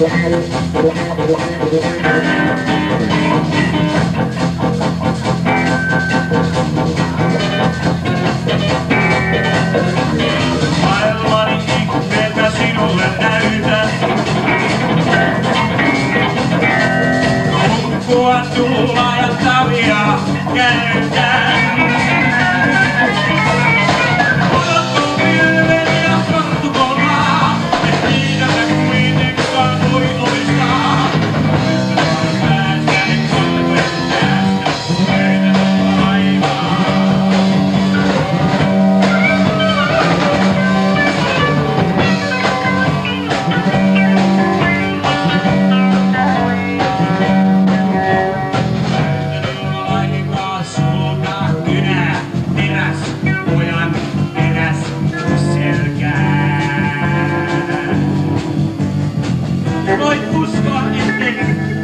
Maailmani ihmeitä sinulle näytän. Ukkua tulla ja tavia käytän. Otatko pilven ja sortuko maa, et niitä kuitenkaan voi omistaa. Päästäni kolmen tästä, meitä taivaan. Voit uskoa, ettei